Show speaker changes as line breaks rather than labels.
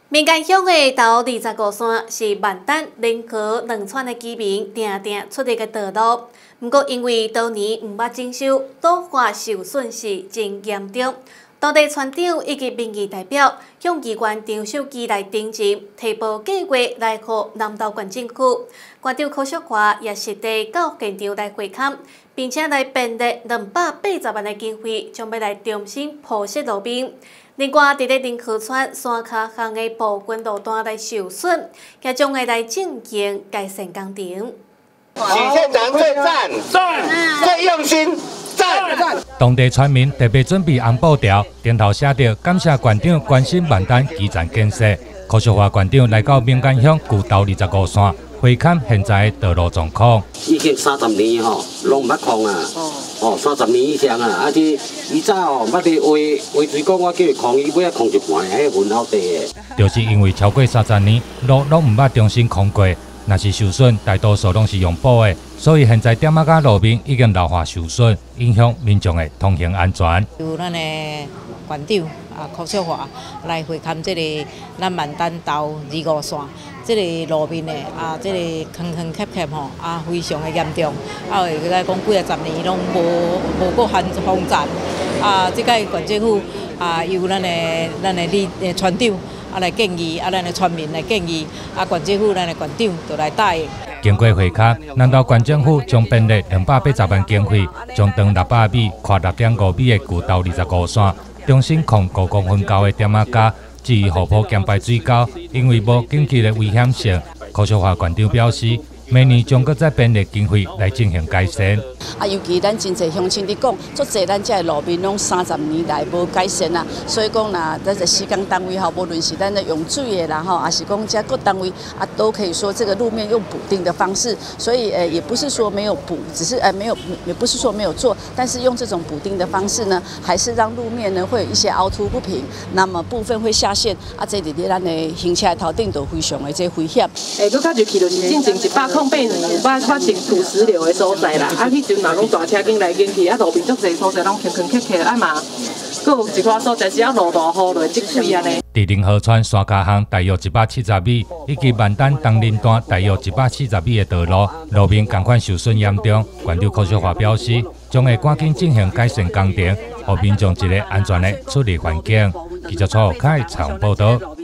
民间乡的头25线是万丹、林科两村的居民定定出入的道路，不过因为多年唔捌整修，路化受损是真严重。当地村长以及民意代表向机关长手机来订正，提报计划来和南投县政府。县长柯淑华也实地到现场来会勘，并且来编列280万的经费，将要来重新铺设路面。另外，伫咧林科村山脚巷的部分路段来受损，也将会来进行改善工程。
许县长最赞，最用心。
当地村民特别准备红布条，顶头写着感谢县长关心万丹基站建设。柯淑华县长来到民间乡旧道25线，会勘现在的道路状况。
已经30年吼，拢唔捌空啊，30年以上啊，伊早捌伫话水讲，我叫伊空，伊尾仔空一半，迄分好地的。
就是因为超过30年，路拢唔捌重新空过。若是受损，大多数拢是用补的，所以现在点仔甲路面已经老化受损，影响民众的通行安全。
由咱的县长柯淑华来会勘这个咱万丹道25线，这个路面的这个坑坑坎坎吼非常的严重，会来讲几啊10年拢无过封站，这个县政府由咱的村长。来建议，咱的村民来建议，县政府咱的县长就来答应。
经过会勘，南投县政府将编列280万经费，将长600米、宽6.5米的旧道25线重新控5公分高的点仔架，至于河坡兼排水沟，因为无紧急的危险性，柯淑华县长表示，明年将搁再编列经费来进行改善。
尤其咱真侪乡亲伫讲，足侪咱这路面拢30年来无改善啊，所以讲呐，咱在施工单位无论是咱的用水的啦还是讲这各单位都可以说这个路面用补丁的方式，所以也不是说没有补，只是没有，也不是说没有做，但是用这种补丁的方式呢，还是让路面呢会有一些凹凸不平，那么部分会下陷这伫咱的行车头顶都非常的这危险。
佫较入去就是进前108年有捌发生土石流的所在啦，迄阵若讲大车经来经去，路边足侪所在拢坑坑坎坎嘛，佫有一寡所在只要落大雨落积水安尼。
伫林河村山脚巷大约170米，以及万丹东林段大约140米的道路，路面同款受损严重。县长柯淑华表示，将会赶紧进行改善工程，予民众一个安全的出入环境。记者蔡浩凯采访报道。